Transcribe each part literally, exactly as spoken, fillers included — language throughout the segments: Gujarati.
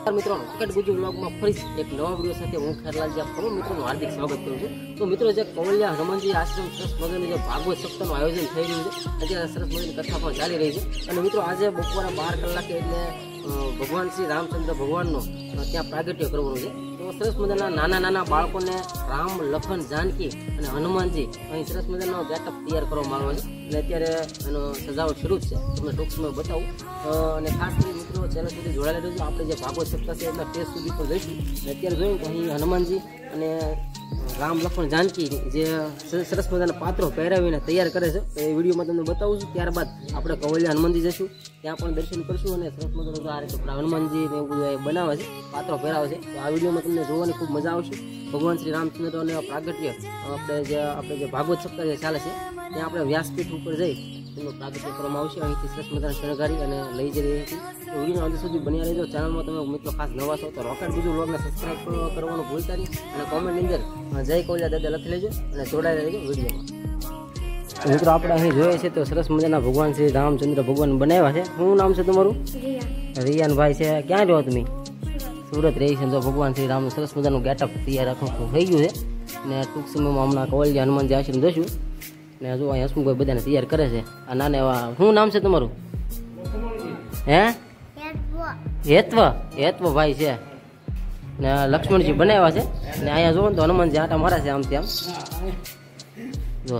મિત્રો રોકેટ ગુજુ વ્લોગમાં ફરી એક નવા વિડીયો સાથે હું ખેરલાલજી આપ તમામ મિત્રોનું હાર્દિક સ્વાગત કરું છું। તો મિત્રો જે કવલિયા હનુમાનજી આશ્રમ સરસ મજાનું જે ભાગવત સપ્તાહનું આયોજન થઈ રહ્યું છે, અત્યારે સરસ મજાની કથા પણ ચાલી રહી છે। અને મિત્રો આજે બપોરે બાર કલાકે એટલે ભગવાન શ્રી રામચંદ્ર ભગવાનનો ત્યાં પ્રાગટ્ય કરવાનું છે। તો સરસ મજાના નાના નાના બાળકોને રામ, લખન, જાનકી અને હનુમાનજી અહીં સરસ મજાનો ગેટઅપ તૈયાર કરવામાં આવ્યો છે અને અત્યારે એનો સજાવટ શરૂ જ છે, તમને ટૂંક સમય બતાવું। અને ખાસ કરીને મિત્રો ચેનલ સુધી જોડાયેલા રહેજો। આપણે જે ભાગવત સપ્તાહ છે એના ટેસ્ટ સુધી પણ જઈશું। અત્યારે જોયું તો અહીં હનુમાનજી અને રામ, લક્ષ્મણ, જાનકી જે સરસ મજાના પાત્રો પહેરાવીને તૈયાર કરે છે, તો એ વિડીયોમાં તમને બતાવું છું। ત્યારબાદ આપણે કવલિયા હનુમાનજી જઈશું, ત્યાં પણ દર્શન કરશું અને સરસ મજાનું આ રીતે હનુમાનજી ને એવું બધું બનાવે છે, પાત્રો પહેરાવે છે। તો આ વિડીયોમાં તમને જોવાની ખૂબ મજા આવશે। ભગવાન શ્રી રામચંદ્ર અને પ્રાગટ્ય આપણે જે આપણે જે ભાગવત સપ્તાહ જે ચાલે છે ત્યાં આપણે વ્યાસપીઠ ઉપર જઈ એનું પ્રાગટ્ય કરવામાં આવશે। અહીંથી સરસ મજાના શણગારી અને લઈ જઈ રહી હતી। તો વિડીયોના અંત સુધી બન્યા રહેજો। ચેનલમાં તમે મિત્રો ખાસ નવા છો તો રોકેટ ગુજુ વ્લોગને સબસ્ક્રાઈબ કરવાનું ભૂલતા નહીં અને કોમેન્ટની અંદર જય કવલિયા દાદા લખી લેજો અને જોડાઈ રહેજો વિડીયોમાં। મિત્રો આપણે અહીં જોઈએ છે તો સરસ મજાના ભગવાન શ્રી રામચંદ્ર ભગવાન બનાવ્યા છે। શું નામ છે તમારું? રિયાનભાઈ છે। ક્યાં રહો તમે? સુરત રહી છે। તો ભગવાન શ્રી રામનું સરસ મજાનું ગેટઅપ તૈયાર આખું થઈ ગયું છે અને ટૂંક સમયમાં હમણાં કવલિયા હનુમાનજી આશ્રમ જશું ને જો અહીં હસમુખભાઈ બધાને તૈયાર કરે છે। આ નાના એવા શું નામ છે તમારું? હે હેત્વ હેત્વ ભાઈ છે ને લક્ષ્મણજી બનાવ્યા છે ને અહીંયા જોવો ને તો હનુમાનજી આટા મારે છે આમથી આમ જો।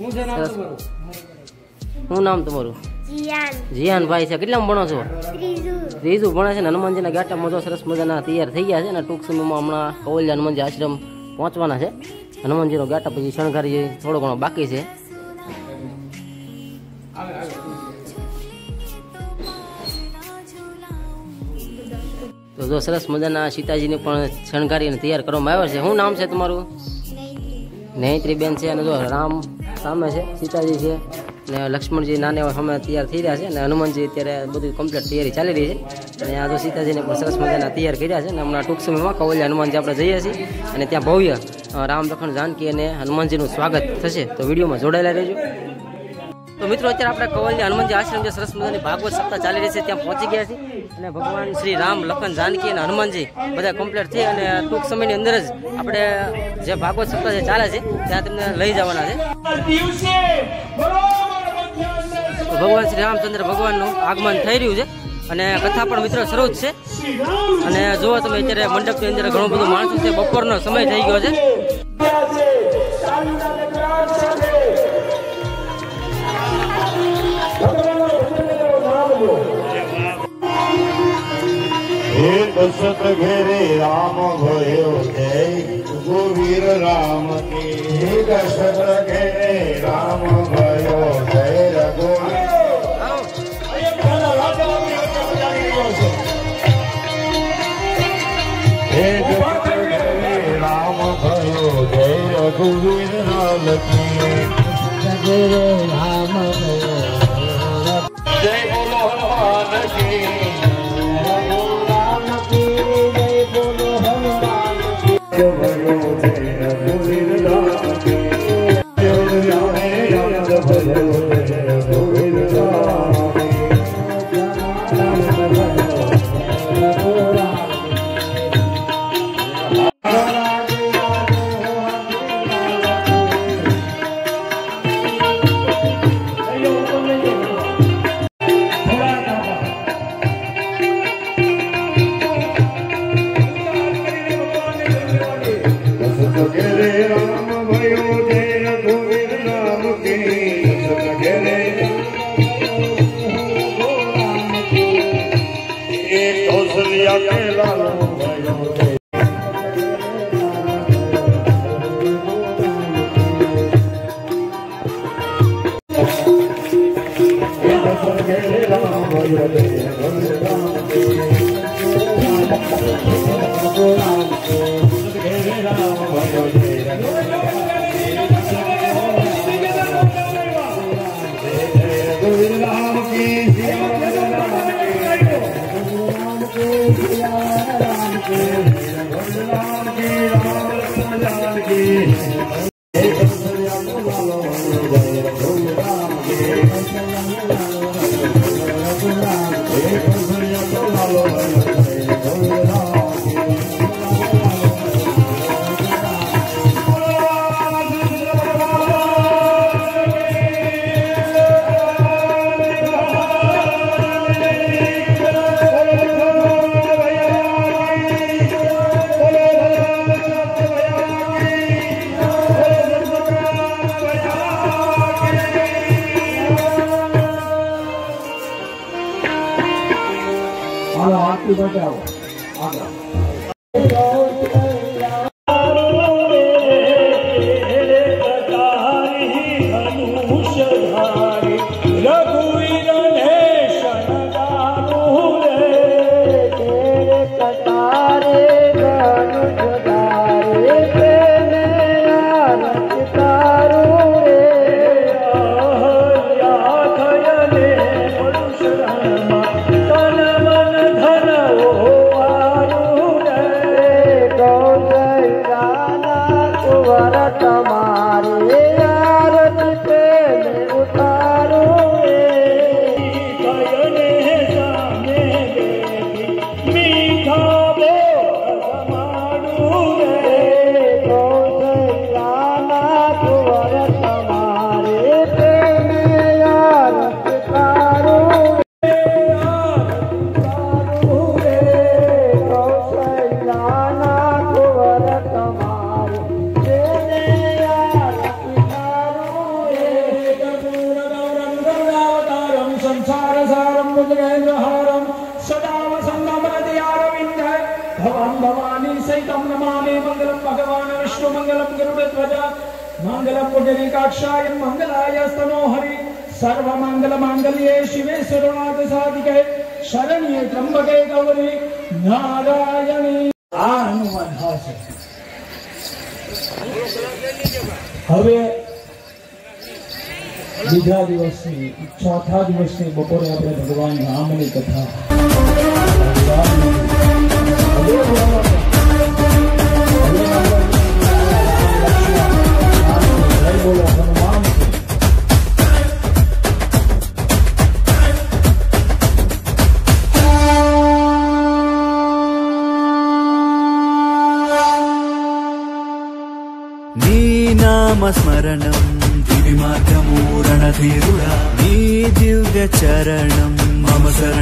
શું નામ તમારું? જીયાન ભાઈ છે। કેટલામાં ભણો છો? ત્રીજું ભણે છે ને હનુમાનજીના ગાટામાં જો સરસ મજાના તૈયાર થઈ ગયા છે અને ટૂંક સમયમાં હમણાં કવલિયા હનુમાનજી આશ્રમ પહોંચવાના છે। હનુમાનજીનો ગાટા પછી શણગારી થોડો ઘણો બાકી છે। તો જો સરસ મજાના સીતાજીને પણ શણગારીને તૈયાર કરવામાં આવ્યા છે। શું નામ છે તમારું? નૈત્રી બેન છે અને જો રામ સામે છે, સીતાજી છે ને લક્ષ્મણજી નાના એવા સામે તૈયાર થઈ રહ્યા છે અને હનુમાનજી અત્યારે બધું કમ્પ્લીટ તૈયારી ચાલી રહી છે। અને આ જો સીતાજીને પણ સરસ મજાના તૈયાર કર્યા છે અને હમણાં ટૂંક સમયમાં કવલિયા હનુમાનજી આપણે જઈએ છીએ અને ત્યાં ભવ્ય રામ, લક્ષ્મણ, જાનકી અને હનુમાનજીનું સ્વાગત થશે। તો વિડીયોમાં જોડાયેલા રહેજો। તો મિત્રો અત્યારે આપણે કવલિયા હનુમાનજી આશ્રમ જે સરસ મજાની ભાગવત સપ્તાહ ચાલી રહી છે ત્યાં પહોંચી ગયા છીએ અને ભગવાન શ્રી રામ, લખન, જાનકી અને હનુમાનજી બધા કમ્પ્લીટ થઈ અને ટૂંક સમયની અંદર જ આપણે જે ભાગવત સપ્તાહ જે ચાલે છે ત્યાં તમને લઈ જવાના છે। ભગવાન શ્રી રામચંદ્ર ભગવાનનું આગમન થઈ રહ્યું છે અને કથા પણ મિત્રો શરૂ જ છે। અને જુઓ તમે અત્યારે મંડપની અંદર ઘણું બધું માણસો છે, બપોરનો સમય થઈ ગયો છે। દશરથ ઘેરે રામ ભયો જય રઘુવીર રામ કી। દશરથ ઘેરે રામ ભયો જય રઘુવીર રામ ભયો જય રઘુવીર લાલ કી। રામ ભયો જય બોલો હનુમાન કી। Hey, હાલો આરતી માટે આવો આગળ मंगलम मंगलाय स्तनोहरि सर्वमंगल मांगल्ये शिवे सर्वार्थ साधिके शरण्ये त्र्यंबके गौरी नारायणी हनुमान हासे હવે બીજા દિવસની ચોથા દિવસની બપોરે આપણે ભગવાન રામની કથા બોલો હનુમાન నీ నామ స్మరణం దివి మార్గమూరణ ధీరుడా నీ దివ్య చరణం మమ శరణ